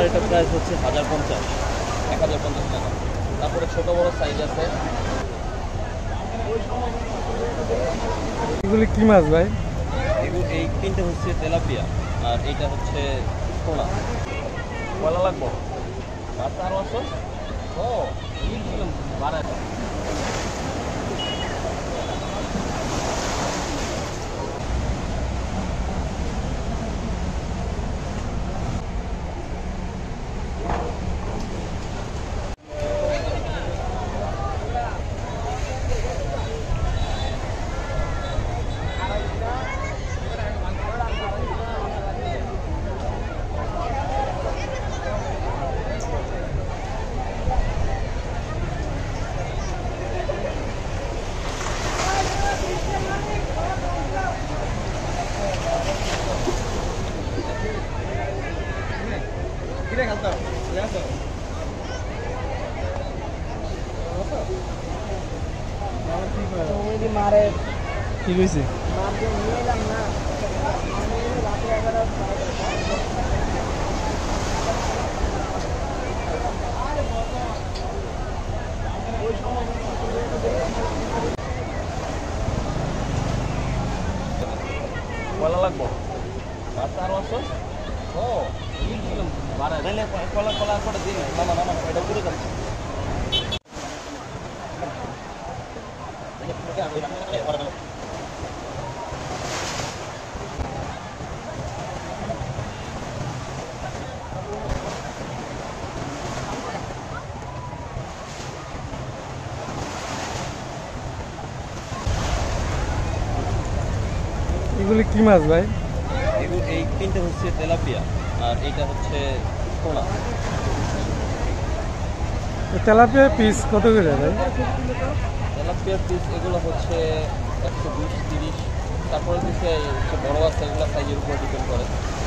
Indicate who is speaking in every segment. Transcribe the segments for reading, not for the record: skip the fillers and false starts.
Speaker 1: এটা প্রাইস হচ্ছে 1050 1050 টাকা। তারপরে ছোট বড় সাইজ আছে।
Speaker 2: এগুলি কি মাছ ভাই?
Speaker 1: এগুলো এই তিনটে হচ্ছে তেলাপিয়া, আর এইটা হচ্ছে টোনা। কয়লা লাগবো? মাছ আরও আছে। ও বাড়ায়
Speaker 2: কি কইছে?
Speaker 1: কয়লা লাগবো? মাছ আরও আছে। ও বাড়ায় তাহলে কলা কলা করে দিন। নামা নামা এটা উপরে যাচ্ছে।
Speaker 2: এগুলি কি মাছ ভাই?
Speaker 1: এগুলো এই তিনটে হচ্ছে তেলাপিয়া, আর এইটা হচ্ছে টোনা।
Speaker 2: তেলাপিয়া পিস কত করে ভাই?
Speaker 1: তেলাপিয়ার পিস এগুলো হচ্ছে 120 30। তারপরে হচ্ছে বড় আছে, এগুলো সাইজের উপর ডিপেন্ড করে।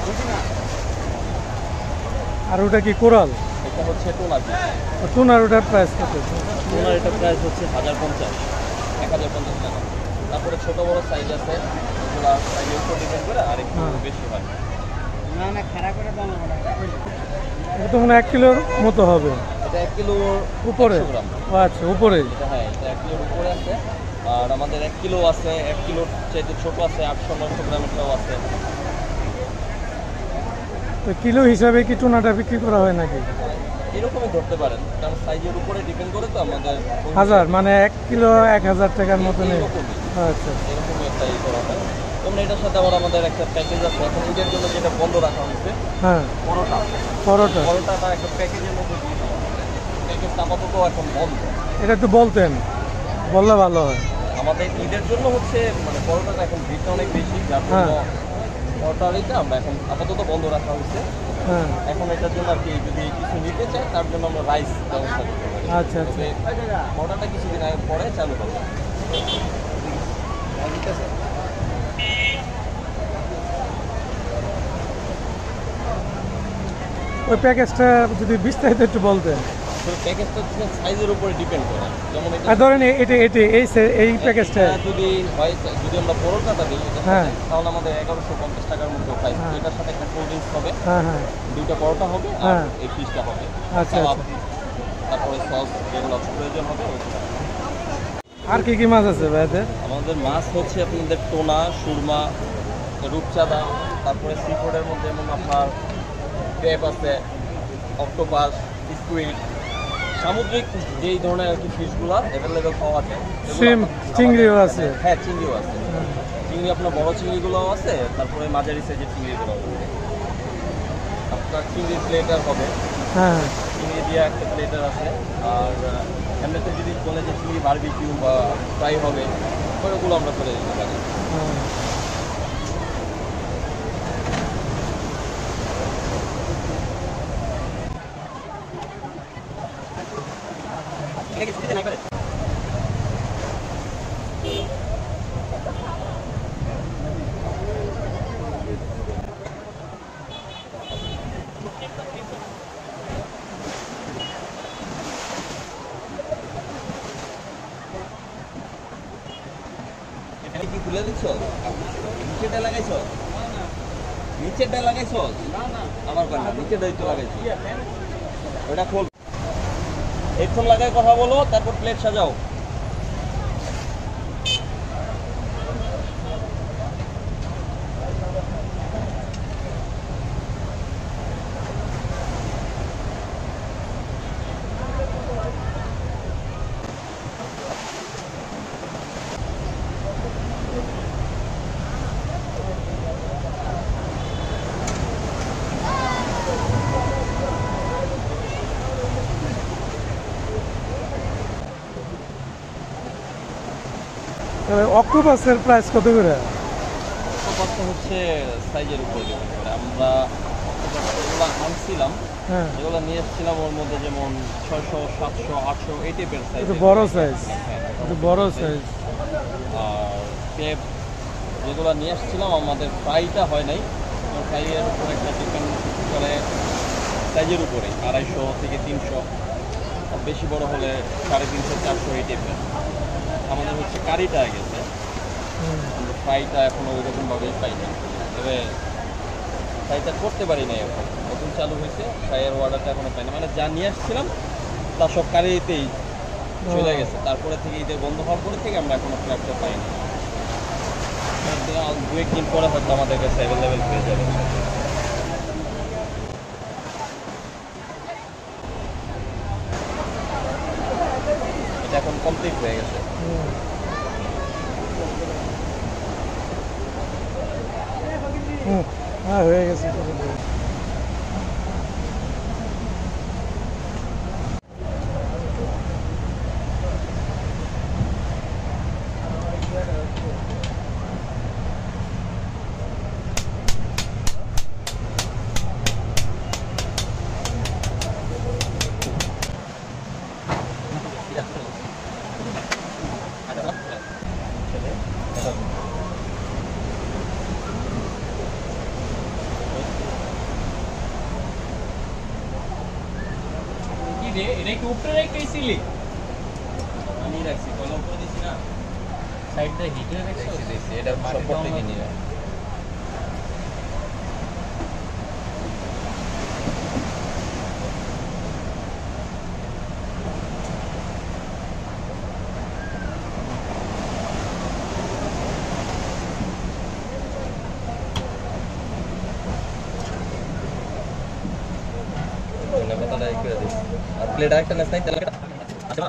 Speaker 2: আর ওটা কি কোরাল?
Speaker 1: এটা হচ্ছে টোনা পিস।
Speaker 2: টুনার ওটার প্রাইস কত?
Speaker 1: টোনার এটা প্রাইস হচ্ছে 1050 টাকা। তারপরে ছোট বড় সাইজ আছে, এগুলো সাইজের উপর ডিপেন্ড করে আর একটু বেশি হয়।
Speaker 3: না না খারাপ করে দাম হবে না।
Speaker 2: এটা তো মনে হয় 1 কিলোর মতো হবে।
Speaker 1: এটা 1 কিলোর
Speaker 2: উপরে?
Speaker 1: 100 গ্রাম।
Speaker 2: ও আচ্ছা, উপরে।
Speaker 1: এটা হ্যাঁ, এটা 1 কিলোর উপরে আছে। আর আমাদের 1 কিলো আছে, 1 কিলোর চাইতে ছোট আছে, 800-900 গ্রামেরটাও আছে।
Speaker 2: তো কিলো হিসাবে কি টুনাটা বিক্রি করা হয় নাকি?
Speaker 1: এরকমই ধরতে পারেন, কারণ সাইজের উপরে ডিপেন্ড করে তো আমাদের।
Speaker 2: হাজার মানে 1 কিলো 1000 টাকার মতো নেই?
Speaker 1: এরকমই
Speaker 2: আচ্ছা
Speaker 1: এরকমই একটা ই করা হয়। যেমন এটার সাথে আবার আমাদের একটা প্যাকেজ আছে, এখন ঈদের জন্য যেটা বন্ধ রাখা হয়েছে।
Speaker 2: হ্যাঁ,
Speaker 1: পরোটা পরোটাটা একটা প্যাকেজের মধ্যে দিয়ে দেওয়া হবে। প্যাকেজটা আপাতত এখন বন্ধ।
Speaker 2: এটা একটু বলতেন, বললে ভালো হয়।
Speaker 1: আমাদের ঈদের জন্য হচ্ছে মানে পরোটাটা এখন ভিড়টা অনেক বেশি, যার জন্য পরোটাটা আমরা এখন আপাতত বন্ধ রাখা হয়েছে।
Speaker 2: হ্যাঁ
Speaker 1: এখন এটার জন্য আর কি যদি কিছু নিতে চায় তার জন্য আমরা রাইস ব্যবস্থা করতে পারি।
Speaker 2: আচ্ছা আচ্ছা।
Speaker 1: পরোটাটা কিছুদিন আগে পরে চালু করবো।
Speaker 2: ওই প্যাকেজটা যদি বিস্তারিত একটু বলতেন।
Speaker 1: প্যাকেজটা হচ্ছে সাইজের উপরে ডিপেন্ড করে। যেমন
Speaker 2: আর ধরেন এই প্যাকেজটা
Speaker 1: যদি হয়, যদি আমরা পরোটাটা দিই
Speaker 2: হ্যাঁ
Speaker 1: তাহলে আমাদের 1150 টাকার মতো প্রাইস। এটার সাথে একটা কোল্ড ড্রিঙ্কস হবে,
Speaker 2: হ্যাঁ হ্যাঁ
Speaker 1: দুইটা পরোটা হবে, আর
Speaker 2: হ্যাঁ।
Speaker 1: এই পিসটা হবে।
Speaker 2: আচ্ছা
Speaker 1: কাবাব,
Speaker 2: আচ্ছা।
Speaker 1: তারপরে সস যেগুলো প্রয়োজন হবে ওইগুলো।
Speaker 2: আর কি কি মাছ আছে ভাইদের?
Speaker 1: আমাদের মাছ হচ্ছে আপনাদের টোনা, সুরমা, রূপচাঁদা, তারপরে সি ফুডের মধ্যে যেমন আপনার ক্রেপ আছে, অক্টোপাস, স্কুইড, সামুদ্রিক যেই ধরনের আর কি ফিশগুলো অ্যাভেলেবেল পাওয়া যায়।
Speaker 2: শ্রিম্প, চিংড়িও আছে?
Speaker 1: হ্যাঁ, চিংড়িও আছে। চিংড়ি আপনার বড় চিংড়িগুলোও আছে, তারপরে মাঝারি সাইজের চিংড়িগুলো আছে। আপনার চিংড়ির প্লেটার হবে,
Speaker 2: হ্যাঁ হ্যাঁ।
Speaker 1: চিংড়ি দিয়ে একটা প্লেটার আছে। আর এমনিতে যদি বলে যে চিংড়ি বারবিকিউ বা ফ্রাই হবে, ওইগুলো আমরা করে দিতে পারি। এখানে কি খুলে দিচ্ছ? সেটা লাগাইছ? নিচেরটা লাগাইছ?
Speaker 3: না না
Speaker 1: আমার কয় না, নিচেরটাই তো লাগাইছি। ওটা খোল। হেডফোন লাগায় কথা বলো, তারপর প্লেট সাজাও।
Speaker 2: অক্টোপাসের প্রাইস কত করে?
Speaker 1: অক্টোপাসটা হচ্ছে সাইজের উপর ডিপেন্ড করে। আমরা অক্টোপাস যেগুলো আনছিলাম,
Speaker 2: হ্যাঁ,
Speaker 1: যেগুলো নিয়ে এসেছিলাম ওর মধ্যে যেমন 600, 700, 800 এই টাইপের সাইজ।
Speaker 2: একটু বড় সাইজ, একটু বড় সাইজ।
Speaker 1: আর পেপ যেগুলো নিয়ে এসেছিলাম আমাদের ফ্রাইটা হয় নাই। ফ্রাইয়ের উপর একটা ডিপেন্ড করে সাইজের উপরে 250 থেকে 300, আর বেশি বড় হলে 350, 400 এই টাইপের। আমাদের হচ্ছে কারিটা গেছে, কিন্তু ফ্রাইটা এখনো ওই রকমভাবেই পাই না। তবে ফ্রাইটা করতে পারি না এখন, নতুন চালু হয়েছে। ফ্রাইয়ের অর্ডারটা এখনো পাই না, মানে যা নিয়ে আসছিলাম তা সব কারিতেই চলে গেছে। তারপরে থেকে ঈদের বন্ধ হওয়ার পরে থেকে আমরা এখনো ফ্রাইটা পাই না। দু একদিন পরে হয়তো আমাদের কাছে অ্যাভেলেবেল হয়ে যাবে। এটা এখন কমপ্লিট হয়ে গেছে।
Speaker 2: হ্যাঁ, হয়ে গেছে।
Speaker 3: এটা কি উপরে রেখেছিলি?
Speaker 1: আমি রাখছি, কলম করে দিছি না,
Speaker 3: সাইডটা হিটে রেখেছিস?
Speaker 1: দিছি। এটা সম্পর্ক থেকে নিয়ে ধন্যবাদ করে দিচ্ছি। আর প্লেট আরেকটা নেস নাই, তেল আচ্ছা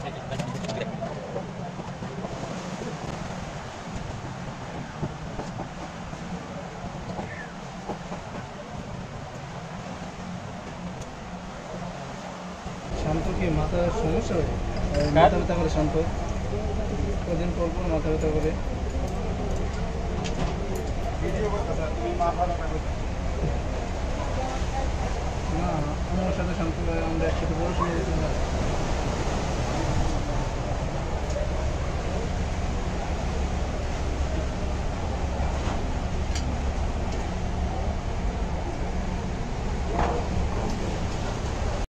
Speaker 3: শান্ত কি মাথার সমস্যা হয়? মাথা ব্যথা করে শান্ত কদিন পর পর মাথা ব্যথা করে। না আমার সাথে শান্ত আমরা একসাথে পড়াশোনা করতে